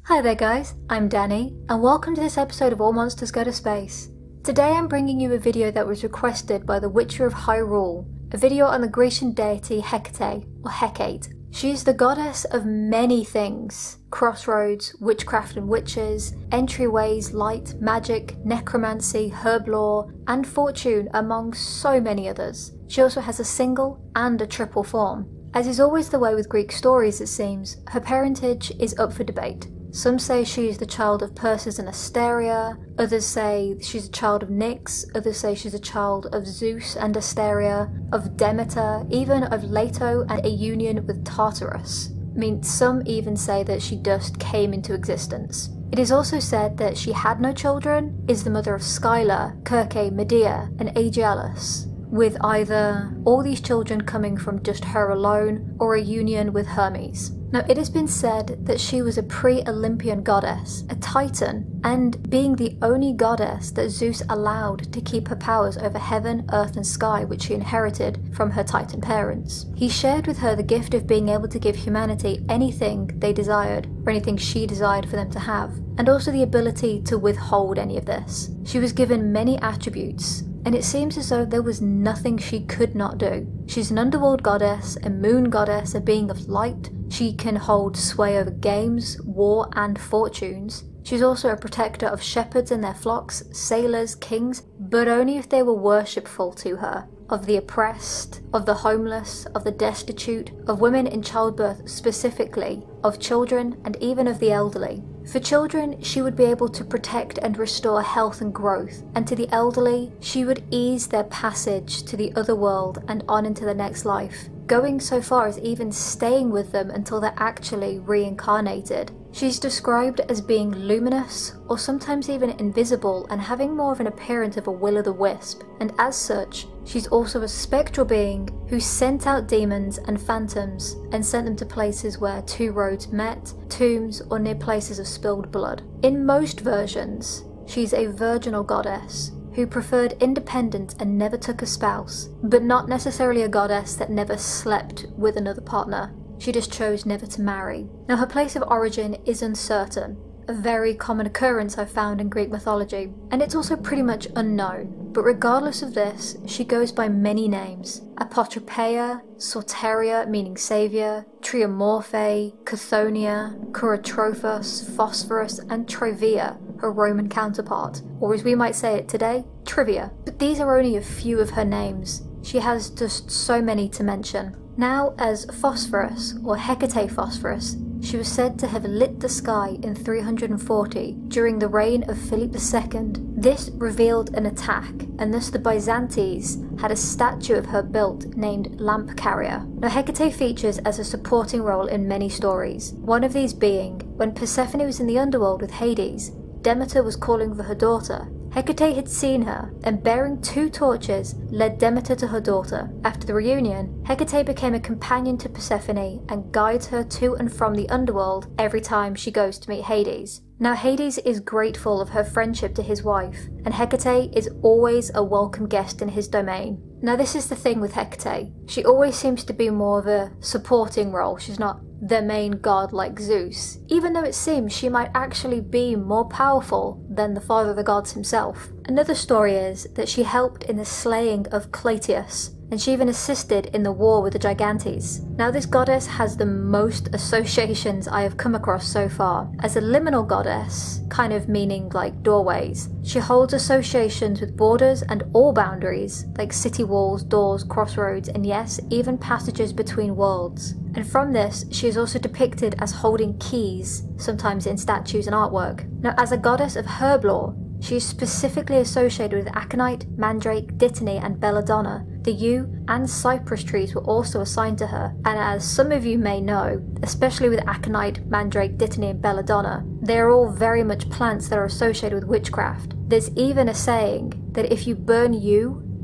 Hi there guys, I'm Danny, and welcome to this episode of All Monsters Go to Space. Today I'm bringing you a video that was requested by the Witcher of Hyrule, a video on the Grecian deity Hecate, or Hecate. She is the goddess of many things: crossroads, witchcraft and witches, entryways, light, magic, necromancy, herb lore, and fortune, among so many others. She also has a single and a triple form. As is always the way with Greek stories, it seems, her parentage is up for debate. Some say she is the child of Perseus and Asteria, others say she's a child of Nyx, others say she's a child of Zeus and Asteria, of Demeter, even of Leto and a union with Tartarus. Some even say that she just came into existence. It is also said that she had no children, is the mother of Scylla, Circe, Medea, and Aegialus, with either all these children coming from just her alone or a union with Hermes. Now, it has been said that she was a pre-Olympian goddess, a titan, and being the only goddess that Zeus allowed to keep her powers over heaven, earth and sky, which she inherited from her titan parents. He shared with her the gift of being able to give humanity anything they desired, or anything she desired for them to have, and also the ability to withhold any of this. She was given many attributes, and it seems as though there was nothing she could not do. She's an underworld goddess, a moon goddess, a being of light. She can hold sway over games, war, and fortunes. She's also a protector of shepherds and their flocks, sailors, kings, but only if they were worshipful to her, of the oppressed, of the homeless, of the destitute, of women in childbirth specifically, of children, and even of the elderly. For children, she would be able to protect and restore health and growth, and to the elderly, she would ease their passage to the other world and on into the next life, going so far as even staying with them until they're actually reincarnated. She's described as being luminous, or sometimes even invisible, and having more of an appearance of a will-o'-the-wisp, and as such, she's also a spectral being who sent out demons and phantoms and sent them to places where two roads met, tombs, or near places of spilled blood. In most versions, she's a virginal goddess who preferred independence and never took a spouse, but not necessarily a goddess that never slept with another partner. She just chose never to marry. Now, her place of origin is uncertain, a very common occurrence I've found in Greek mythology, and it's also pretty much unknown. But regardless of this, she goes by many names: Apotropeia, Soteria, meaning saviour, Triomorphe, Chthoniya, Curatrophos, Phosphorus, and Trivia, her Roman counterpart, or as we might say it today, Trivia. But these are only a few of her names. She has just so many to mention. Now, as Phosphorus, or Hecate Phosphorus, she was said to have lit the sky in 340 during the reign of Philip II. This revealed an attack, and thus the Byzantines had a statue of her built named Lamp Carrier. Now, Hecate features as a supporting role in many stories, one of these being when Persephone was in the underworld with Hades. Demeter was calling for her daughter. Hecate had seen her, and bearing two torches, led Demeter to her daughter. After the reunion, Hecate became a companion to Persephone and guides her to and from the underworld every time she goes to meet Hades. Now, Hades is grateful of her friendship to his wife, and Hecate is always a welcome guest in his domain. Now, this is the thing with Hecate. She always seems to be more of a supporting role. She's not the main god like Zeus, even though it seems she might actually be more powerful than the father of the gods himself. Another story is that she helped in the slaying of Clytius, and she even assisted in the war with the Gigantes. Now, this goddess has the most associations I have come across so far. As a liminal goddess, kind of meaning like doorways, she holds associations with borders and all boundaries, like city walls, doors, crossroads, and yes, even passages between worlds. And from this, she is also depicted as holding keys, sometimes in statues and artwork. Now, as a goddess of herb lore, she is specifically associated with aconite, mandrake, dittany, and belladonna. The yew and cypress trees were also assigned to her, and as some of you may know, especially with aconite, mandrake, dittany, and belladonna, they are all very much plants that are associated with witchcraft. There's even a saying that if you burn yew,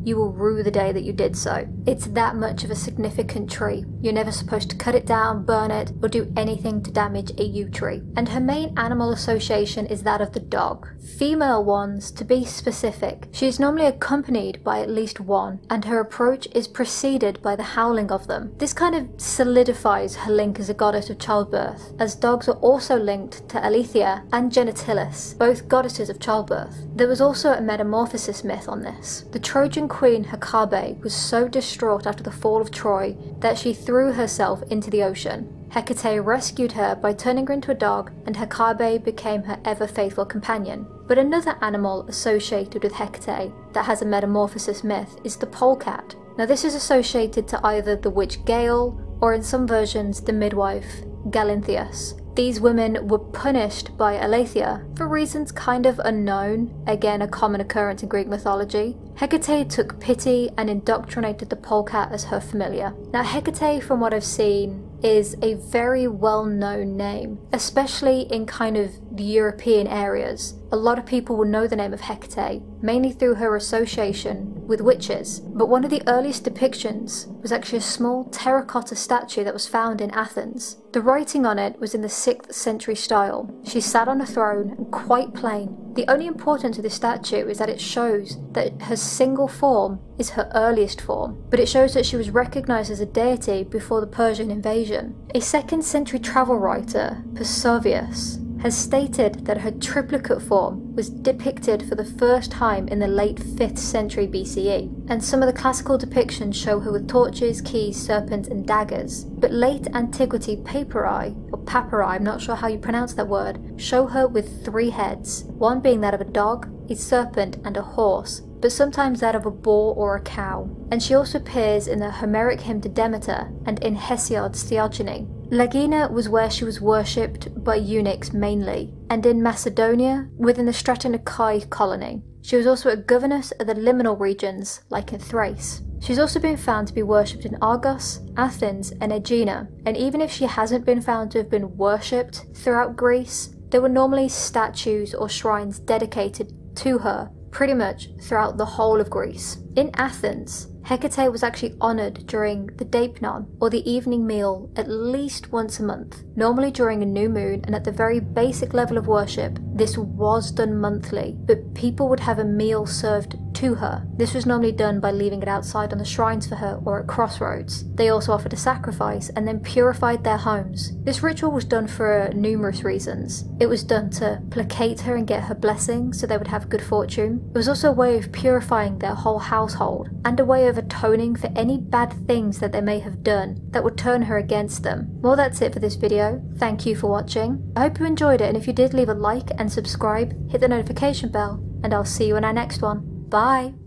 you will rue the day that you did so. It's that much of a significant tree. You're never supposed to cut it down, burn it, or do anything to damage a yew tree. And her main animal association is that of the dog. Female ones, to be specific. She is normally accompanied by at least one, and her approach is preceded by the howling of them. This kind of solidifies her link as a goddess of childbirth, as dogs are also linked to Aletheia and Genitilis, both goddesses of childbirth. There was also a metamorphosis myth on this. The Trojan queen Hecate was so distraught after the fall of Troy that she threw herself into the ocean. Hecate rescued her by turning her into a dog, and Hecate became her ever-faithful companion. But another animal associated with Hecate that has a metamorphosis myth is the polecat. Now this is associated to either the witch Gale, or in some versions the midwife Galinthias. These women were punished by Aletheia for reasons kind of unknown, again a common occurrence in Greek mythology. Hecate took pity and indoctrinated the polecat as her familiar. Now Hecate, from what I've seen, is a very well-known name, especially in kind of the European areas. A lot of people will know the name of Hecate, mainly through her association with witches. But one of the earliest depictions was actually a small terracotta statue that was found in Athens. The writing on it was in the 6th century style. She sat on a throne, and quite plain. The only importance of this statue is that it shows that her single form is her earliest form, but it shows that she was recognized as a deity before the Persian invasion. A 2nd century travel writer, Persovius, has stated that her triplicate form was depicted for the first time in the late 5th century BCE, and some of the classical depictions show her with torches, keys, serpents and daggers. But late antiquity papyri, or papyri, I'm not sure how you pronounce that word, show her with 3 heads, one being that of a dog, a serpent and a horse, but sometimes that of a boar or a cow. And she also appears in the Homeric hymn to Demeter and in Hesiod's Theogony. Lagina was where she was worshipped by eunuchs mainly, and in Macedonia, within the Stratonikai colony. She was also a governess of the liminal regions, like in Thrace. She's also been found to be worshipped in Argos, Athens and Aegina, and even if she hasn't been found to have been worshipped throughout Greece, there were normally statues or shrines dedicated to her pretty much throughout the whole of Greece. In Athens, Hecate was actually honoured during the Deipnon, or the evening meal, at least once a month, normally during a new moon, and at the very basic level of worship, this was done monthly, but people would have a meal served to her. This was normally done by leaving it outside on the shrines for her or at crossroads. They also offered a sacrifice and then purified their homes. This ritual was done for numerous reasons. It was done to placate her and get her blessing so they would have good fortune. It was also a way of purifying their whole household, and a way of atoning for any bad things that they may have done that would turn her against them. Well, that's it for this video. Thank you for watching. I hope you enjoyed it, and if you did, leave a like and subscribe, hit the notification bell, and I'll see you in our next one. Bye!